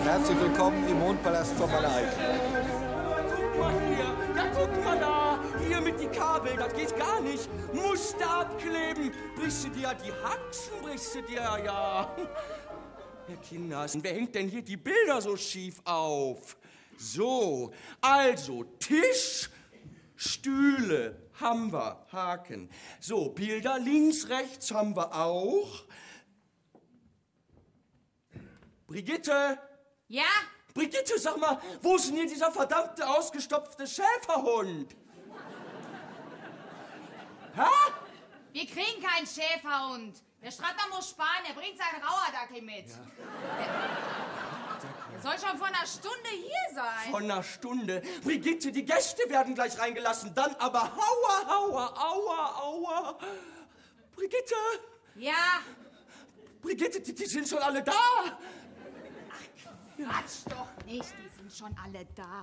Herzlich willkommen im Mondpalast von Malerei. Guck mal hier, ja guck mal da, hier mit die Kabel, das geht gar nicht. Muster abkleben, brichst du dir die Haxen, brichst du dir, ja. Herr Kinders, wer hängt denn hier die Bilder so schief auf? So, also Tisch, Stühle haben wir, Haken. So, Bilder links, rechts haben wir auch. Brigitte! Ja? Brigitte, sag mal, wo ist denn hier dieser verdammte ausgestopfte Schäferhund? Hä? Wir kriegen keinen Schäferhund. Der Strattner muss sparen, er bringt seinen Rauerdackel mit. Ja. Der soll schon vor einer Stunde hier sein. Vor einer Stunde? Brigitte, die Gäste werden gleich reingelassen, dann aber aua. Brigitte! Ja? Brigitte, die sind schon alle da. Quatsch doch nicht, die sind schon alle da.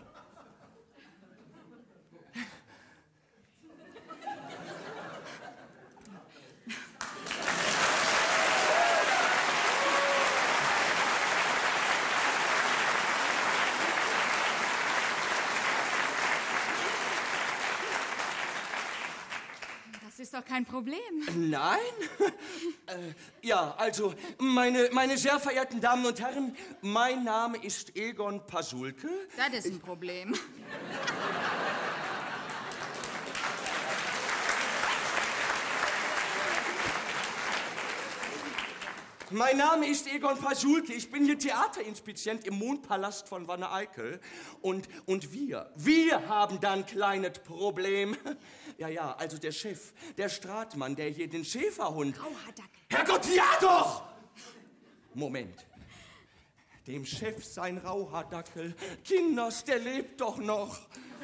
Das ist doch kein Problem. Nein? Ja, also, meine sehr verehrten Damen und Herren, mein Name ist Egon Pasulke. Das ist ein Problem. Mein Name ist Egon Pasulke. Ich bin hier Theaterinspizient im Mondpalast von Wanne-Eickel. Und wir haben da ein kleines Problem. Ja, also der Chef, der Stratmann, der hier den Schäferhund... Rauhardackel. Herrgott, ja doch! Moment. Dem Chef sein Rauhardackel. Kinders, der lebt doch noch.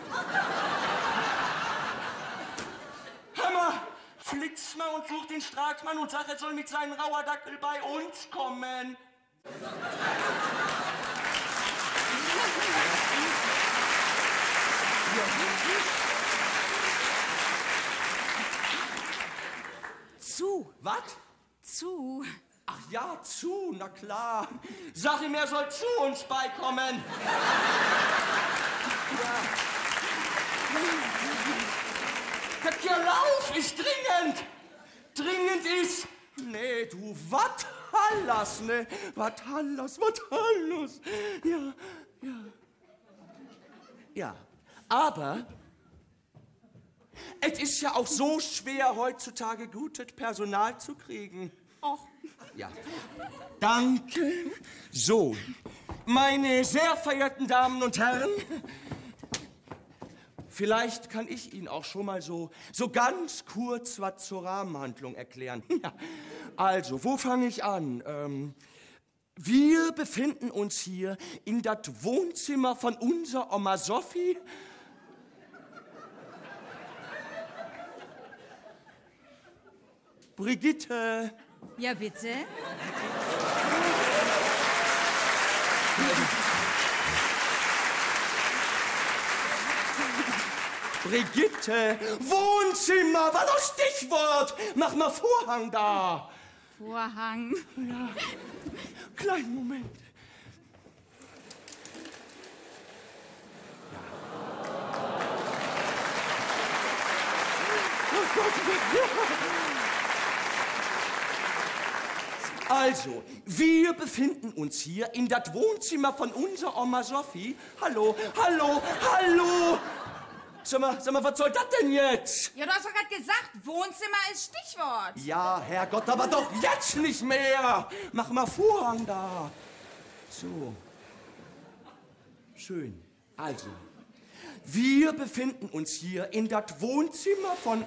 Hammer! Flitz mal und such den Stratmann und sag, er soll mit seinem Rauhardackel bei uns kommen. Zu. Was? Zu. Ach ja, zu, na klar. Sag ihm, er soll zu uns beikommen. Ja. Herr Lauf ist dringend. Dringend ist... Nee, du, wat Hallas, ne? Wat Hallas. Ja, aber... Es ist ja auch so schwer, heutzutage gutes Personal zu kriegen. Och. Ja, danke. So, meine sehr verehrten Damen und Herren, vielleicht kann ich Ihnen auch schon mal so ganz kurz was zur Rahmenhandlung erklären. Ja, also, wo fange ich an? Wir befinden uns hier in das Wohnzimmer von unserer Oma Sophie. Brigitte. Ja, bitte? Brigitte, Wohnzimmer, war doch Stichwort. Mach mal Vorhang da. Vorhang. Ja, kleinen Moment. Also, wir befinden uns hier in das Wohnzimmer von unserer Oma Sophie. Hallo. Sag mal, was soll das denn jetzt? Ja, du hast doch gerade gesagt, Wohnzimmer ist Stichwort. Ja, Herrgott, aber doch jetzt nicht mehr. Mach mal Vorhang da. So. Schön. Also, wir befinden uns hier in das Wohnzimmer von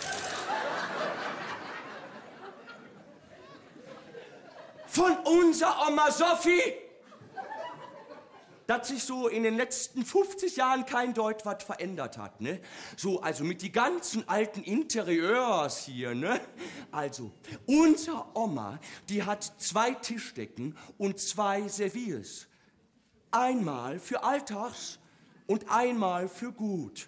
unserer Oma Sophie. Dass sich so in den letzten 50 Jahren kein Deut was verändert hat, ne? So, also mit die ganzen alten Interieurs hier, ne? Also, unsere Oma, die hat 2 Tischdecken und 2 Serviers. Einmal für Alltags und einmal für gut.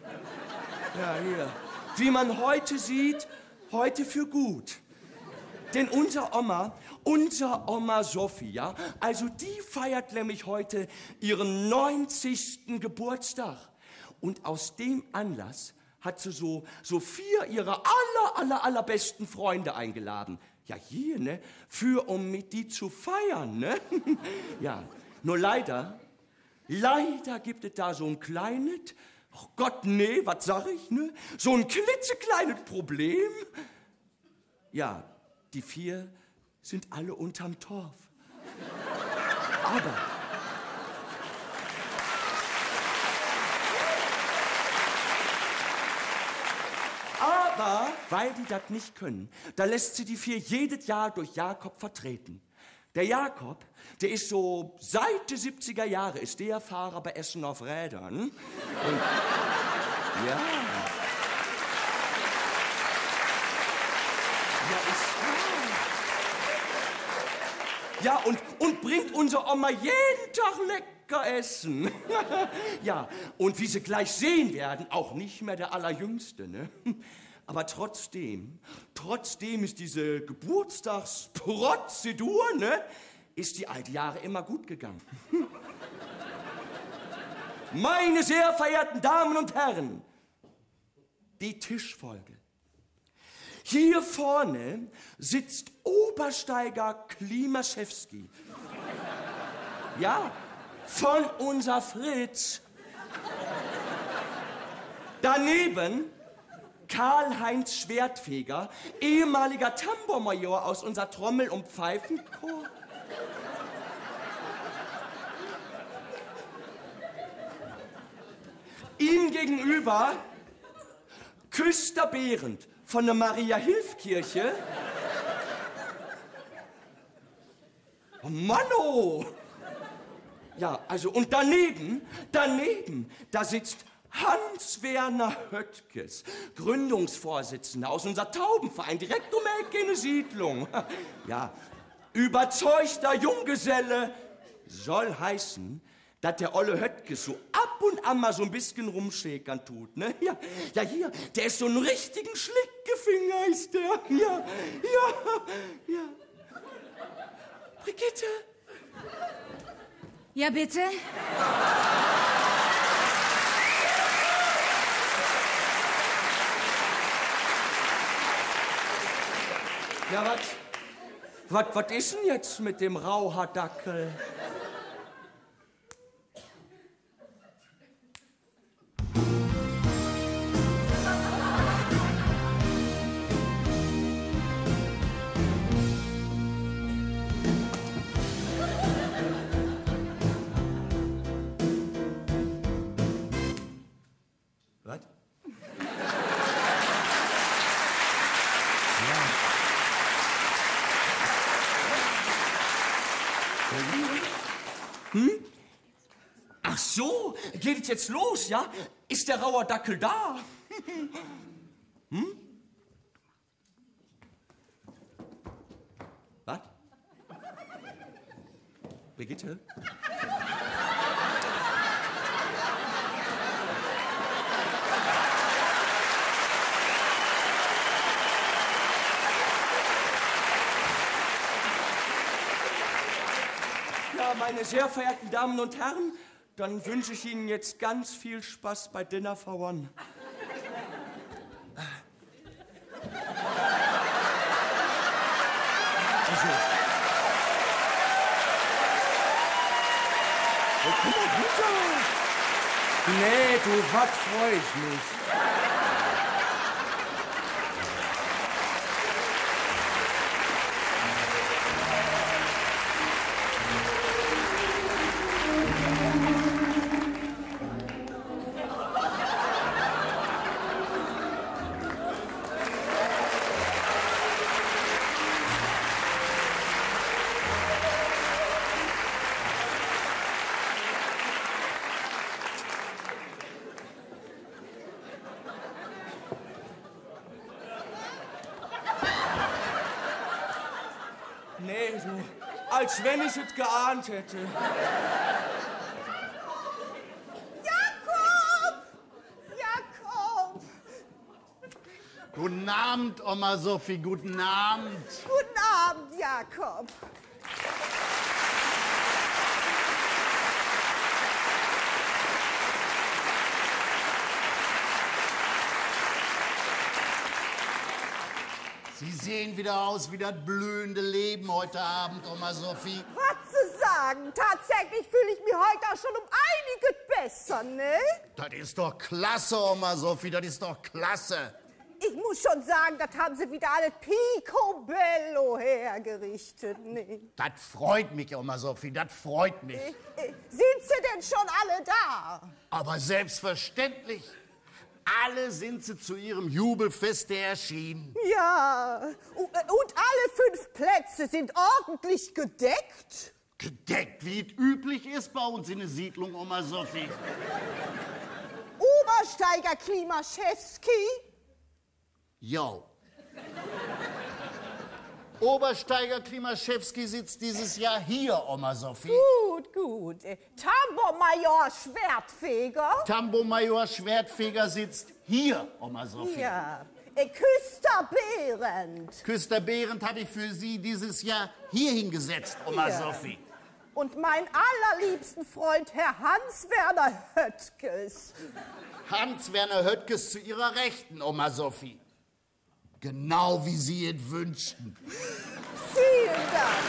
Ja, hier. Wie man heute sieht, heute für gut. Denn unsere Oma Sophie, ja, also die feiert nämlich heute ihren 90. Geburtstag. Und aus dem Anlass hat sie so 4 ihrer allerbesten Freunde eingeladen. Ja, hier, ne, um mit die zu feiern, ne? Ja, nur leider gibt es da so ein kleines, oh Gott, nee, was sag ich, ne? So ein klitzekleines Problem. Ja, die 4 sind alle unterm Torf. Aber weil die das nicht können, da lässt sie die 4 jedes Jahr durch Jakob vertreten. Der Jakob, der ist so seit den 70er Jahren, ist der Fahrer bei Essen auf Rädern. Und, ja. Ja, und bringt unsere Oma jeden Tag lecker Essen. Ja, und wie Sie gleich sehen werden, auch nicht mehr der Allerjüngste, ne? Aber trotzdem ist diese Geburtstagsprozedur, ne, ist die all die Jahre immer gut gegangen. Meine sehr verehrten Damen und Herren, die Tischfolge. Hier vorne sitzt Obersteiger Klimaszewski. Ja, von unser Fritz. Daneben Karl-Heinz Schwertfeger, ehemaliger Tambourmajor aus unser Trommel- und Pfeifenchor. Ihm gegenüber Küster Behrendt von der Maria-Hilf-Kirche. Oh Mann, oh! Ja, also, und daneben, da sitzt Hans-Werner Höttges, Gründungsvorsitzender aus unser Taubenverein, direkt um die Ecke in der Siedlung. Ja, überzeugter Junggeselle soll heißen, dass der olle Höttges so ab und an mal so ein bisschen rumschäkern tut, ne? Ja, hier, der ist so ein richtigen Schlickefinger, ist der. Ja. Brigitte? Ja, bitte? Ja, was ist denn jetzt mit dem Rauhaardackel? Was? Ach so, geht es jetzt los, ja? Ist der Rauhaardackel da? Was? Brigitte? Ja, meine sehr verehrten Damen und Herren, dann wünsche ich Ihnen jetzt ganz viel Spaß bei Dinner for One. Also. Oh, guck mal, Güter. Nee, du, was freu ich mich. Nee, so, als wenn ich es geahnt hätte. Jakob! Du Guten Abend, Oma Sophie, guten Abend. Guten Abend, Jakob. Sie sehen wieder aus wie das blühende Leben heute Abend, Oma Sophie. Was zu sagen, tatsächlich fühle ich mich heute auch schon um einiges besser, ne? Das ist doch klasse, Oma Sophie, das ist doch klasse. Ich muss schon sagen, das haben sie wieder alles picobello hergerichtet, ne? Das freut mich, Oma Sophie, das freut mich. Sind sie denn schon alle da? Aber selbstverständlich. Alle sind sie zu ihrem Jubelfeste erschienen. Ja, und alle 5 Plätze sind ordentlich gedeckt. Gedeckt, wie es üblich ist bei uns in der Siedlung, Oma Sophie. Obersteiger Klimaschewski? Jo. Obersteiger Klimaschewski sitzt dieses Jahr hier, Oma Sophie. Gut. Tambourmajor Schwertfeger? Tambourmajor Schwertfeger sitzt hier, Oma Sophie. Ja. Küster Behrendt. Küster Behrendt habe ich für Sie dieses Jahr hier hingesetzt, Oma Sophie. Und mein allerliebsten Freund, Herr Hans-Werner Höttges. Hans-Werner Höttges zu Ihrer Rechten, Oma Sophie. Genau wie Sie es wünschten. Vielen Dank.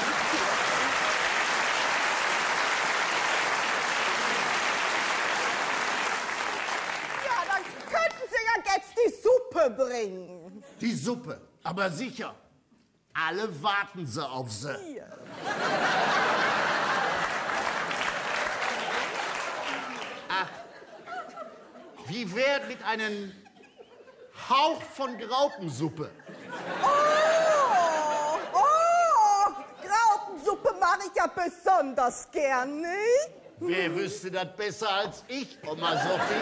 Ja, dann könnten Sie ja jetzt die Suppe bringen. Die Suppe, aber sicher. Alle warten sie auf sie. Ja. Ach, wie wär's mit einem Hauch von Graupensuppe? Oh, Graupensuppe mache ich ja besonders gern, ne? Wer wüsste das besser als ich, Oma Sophie?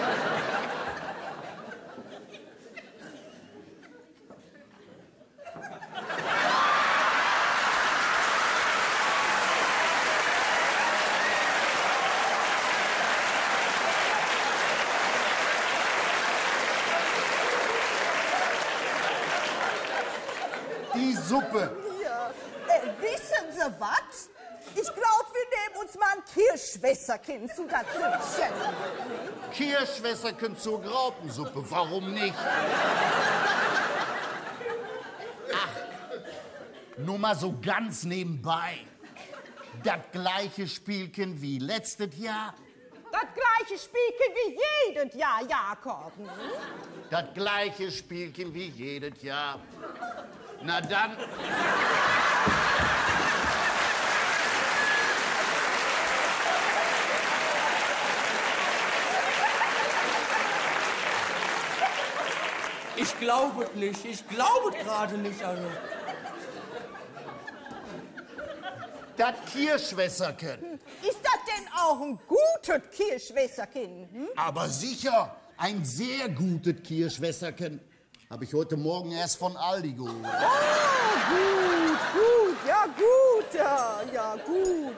Die Suppe. Ja. Wissen Sie was? Ich glaube, wir nehmen uns mal ein Kirschwässerchen zu dazwischen. Kirschwässerchen zur Graupensuppe, warum nicht? Ach, nur mal so ganz nebenbei. Das gleiche Spielchen wie letztes Jahr. Das gleiche Spielchen wie jedes Jahr, Jakob. Das gleiche Spielchen wie jedes Jahr. Na dann. Ich glaube es nicht. Ich glaube es gerade nicht. Also. Das Kirschwässerchen. Ist das denn auch ein gutes Kirschwässerchen? Aber sicher, ein sehr gutes Kirschwässerchen. Habe ich heute Morgen erst von Aldi geholt. Oh, gut, ja gut, ja gut.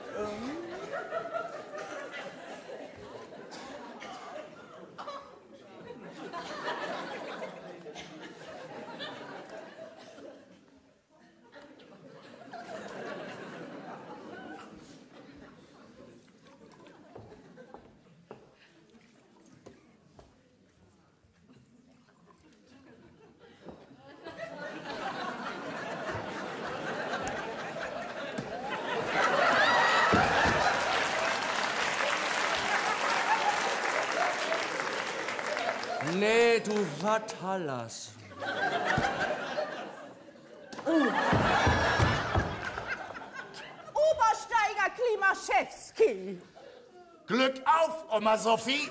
Nee, du Vatallas. Obersteiger Klimaschewski. Glück auf, Oma Sophie.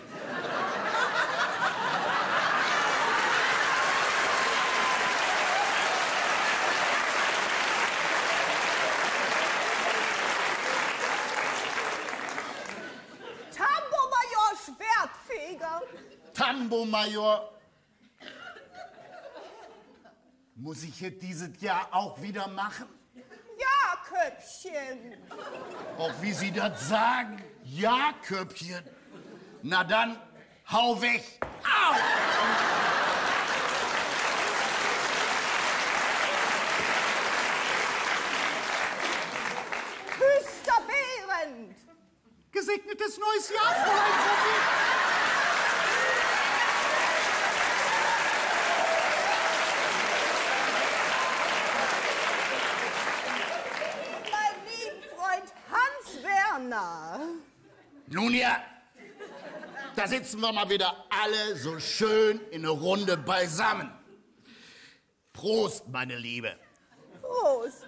Tambourmajor Schwertfeger. Tambourmajor. Muss ich jetzt dieses Jahr auch wieder machen? Ja, Köpfchen. Auch wie Sie das sagen. Ja, Köpfchen. Na dann, hau weg. Au! gesegnetes neues Jahr, Fräulein Sophie. Mein lieber Freund Hans Werner. Nun ja, da sitzen wir mal wieder alle so schön in einer Runde beisammen. Prost, meine Liebe. Prost.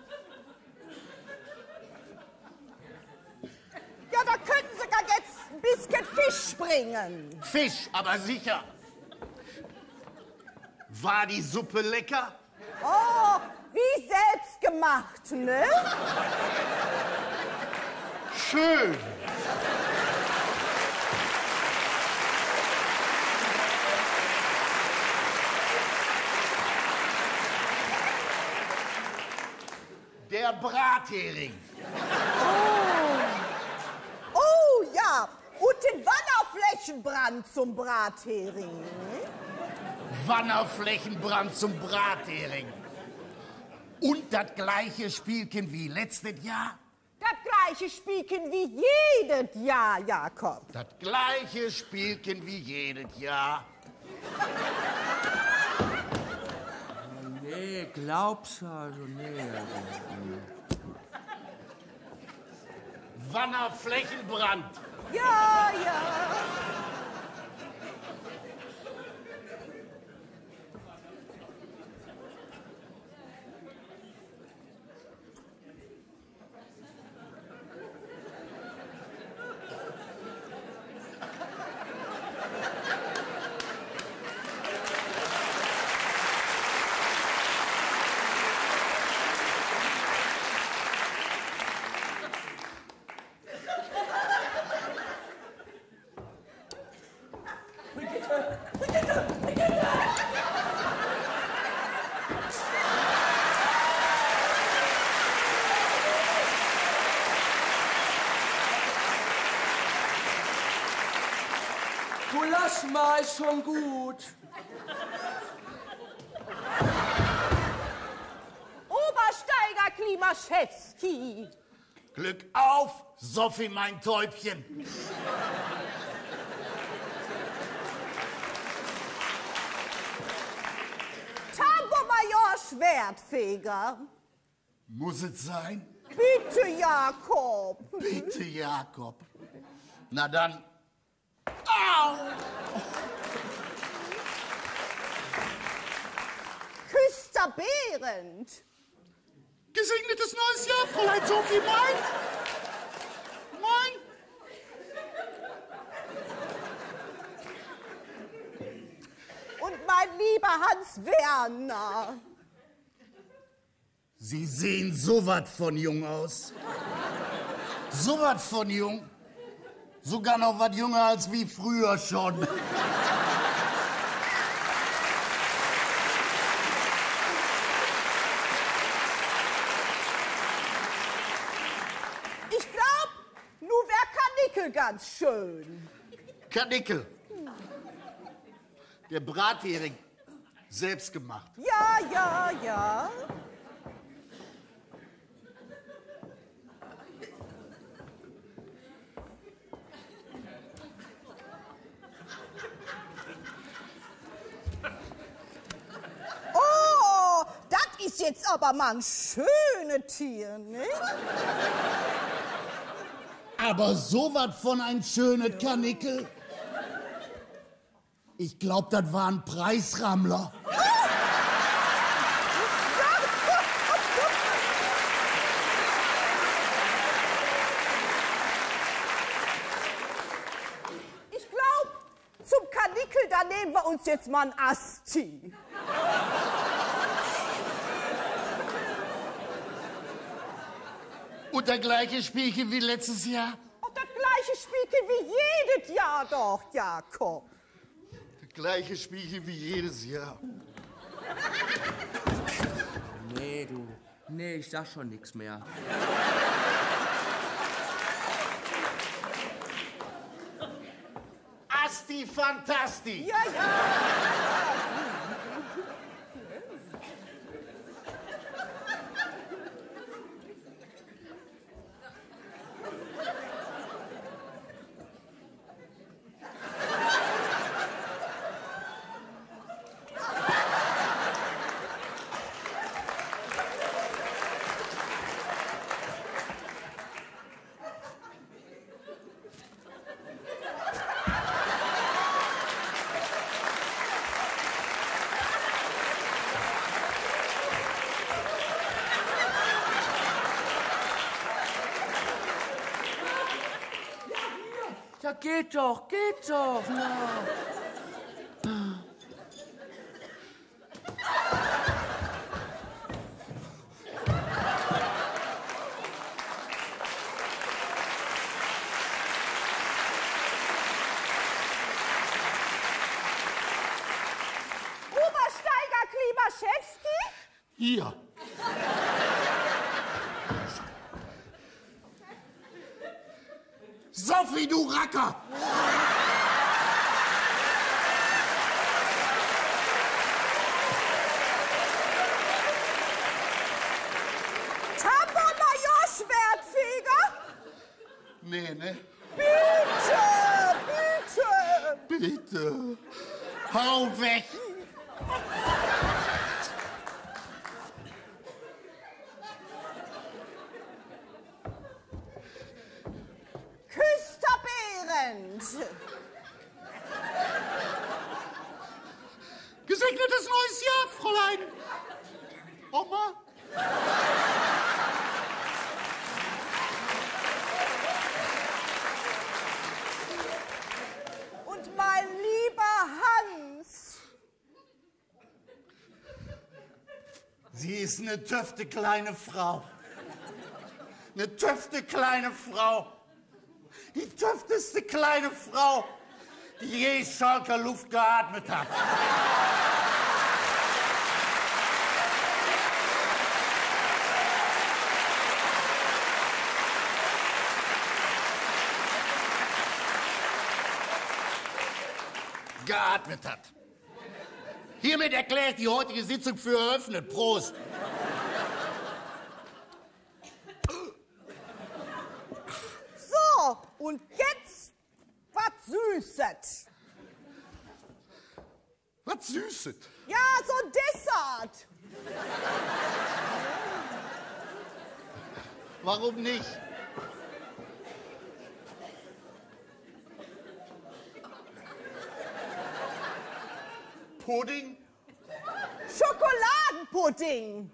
Ja, da könnten Sie gar jetzt ein bisschen Fisch bringen. Fisch, aber sicher. War die Suppe lecker? Oh, wie selbst gemacht, ne? Schön. Der Brathering. Oh ja, und den Wanderflächenbrand zum Brathering. Wanderflächenbrand zum Brathering. Und das gleiche Spielchen wie letztes Jahr? Das gleiche Spielchen wie jedes Jahr, Jakob. Das gleiche Spielchen wie jedes Jahr. Nee, glaubst du also, nee. Wanderflächenbrand. Ja, ja. Du lass mal, ist schon gut. Obersteiger Klimaschewski. Glück auf, Sophie, mein Täubchen. Tambourmajor Schwertfeger. Muss es sein? Bitte, Jakob. Bitte, Jakob. Na dann. Au! Küster Behrendt. Gesegnetes neues Jahr, Fräulein Sophie. Moin. Moin. Und mein lieber Hans Werner. Sie sehen so was von jung aus. So was von jung. Sogar noch was jünger als wie früher schon. Ich glaub, nu wär Karnickel ganz schön. Karnickel. Der Brathering. Selbst gemacht. Ja, ja, ja. Oh, das ist jetzt aber mal ein schönes Tier, ne? Aber so was von ein schönes Karnickel. Ich glaub, das war ein Preisrammler. Ich glaub, zum Karnickel, da nehmen wir uns jetzt mal ein Asti. Und der gleiche Spielchen wie letztes Jahr? Auch das gleiche Spielchen wie jedes Jahr doch, Jakob. Das gleiche Spielchen wie jedes Jahr. Nee, du. Nee, ich sag schon nichts mehr. Asti Fantasti. Ja, ja. geht doch, geht doch. Na. Obersteiger Klimaschewski? Hier. Sophie, du Racker! Tambourmajor Schwertfeger? Nee, ne? Bitte, bitte. Bitte. Hau weg! Küster Behrendt. Gesegnetes neues Jahr, Fräulein! Oma? Und mein lieber Hans. Sie ist eine töfte kleine Frau. Eine töfte kleine Frau. Die töfteste kleine Frau, die je Schalker Luft geatmet hat. Geatmet hat. Hiermit erkläre ich die heutige Sitzung für eröffnet. Prost. So, und jetzt was Süßes. Was Süßes. Ja, so ein Dessert. Warum nicht? Pudding? Schokoladenpudding.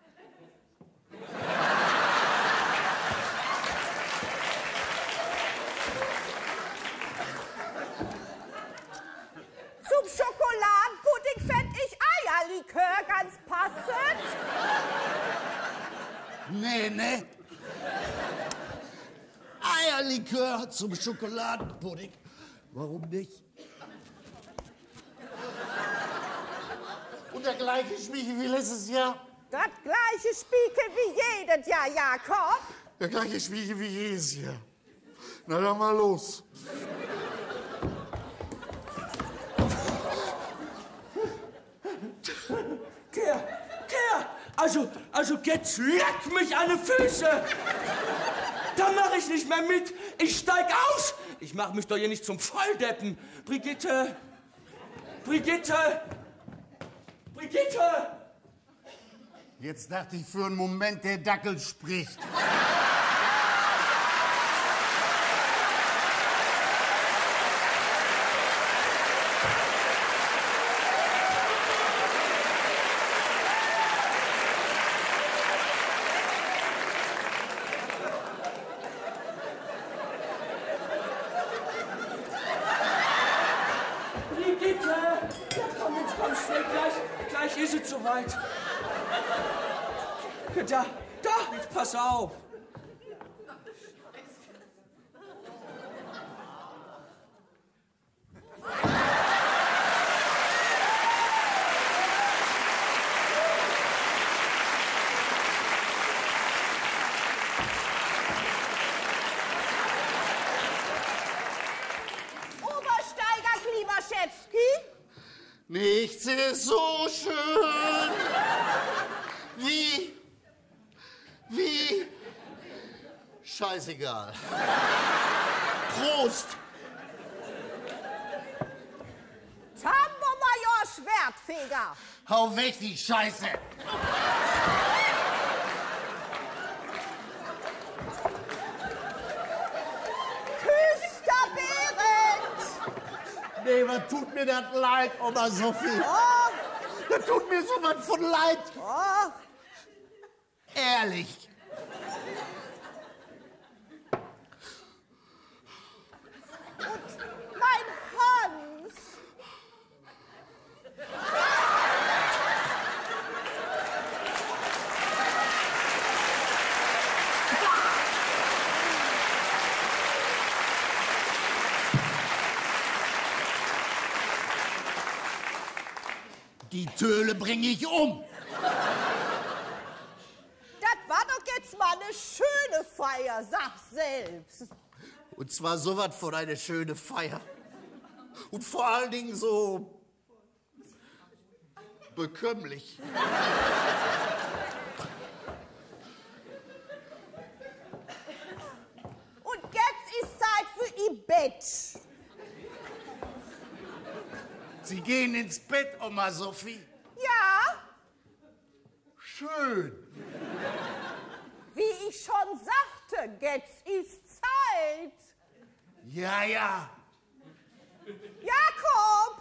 Zum Schokoladenpudding fänd ich Eierlikör ganz passend. Nee, ne? Eierlikör zum Schokoladenpudding. Warum nicht? Und der gleiche Spiegel wie letztes Jahr? Das gleiche Spiegel wie jedes Jahr, Jakob. Der gleiche Spiegel wie jedes Jahr. Na dann mal los. Kerr, also jetzt leck mich an die Füße. Da mach ich nicht mehr mit. Ich steig aus. Ich mach mich doch hier nicht zum Volldeppen. Brigitte. Jetzt dachte ich für einen Moment, der Dackel spricht. Brigitte. Ja, komm schnell. Gleich ist es soweit. Da, jetzt pass auf. Obersteiger Klimaschewski? Nichts ist so schön wie... Scheißegal. Prost! Tambourmajor Schwertfeger. Hau weg, die Scheiße! Küster Behrendt. Nee, was tut mir das leid, Oma Sophie? Oh, Das tut mir so was von leid. oh. Ehrlich. Töle bringe ich um. Das war doch jetzt mal eine schöne Feier, sag selbst. Und zwar sowas von eine schöne Feier. Und vor allen Dingen so bekömmlich. Und jetzt ist Zeit für ihr Bett. Sie gehen ins Bett, Oma Sophie. Ja, Schön. wie ich schon sagte, jetzt ist Zeit. Ja, ja. Jakob!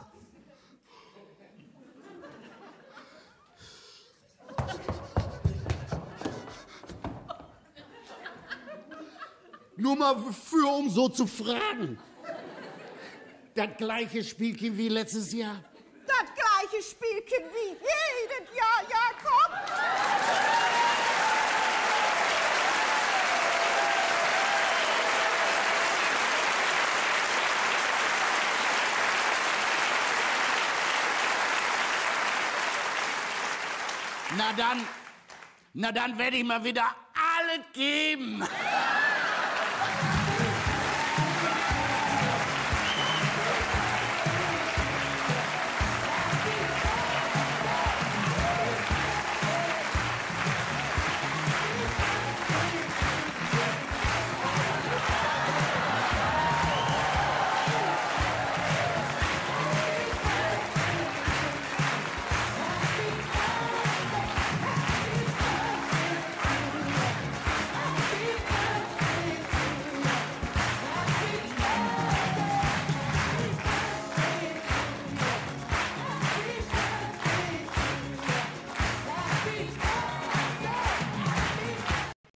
Nur mal um so zu fragen. Das gleiche Spielchen wie letztes Jahr. Das gleiche Spielchen wie jedes Jahr, Jakob. Na dann werde ich mal wieder alles geben.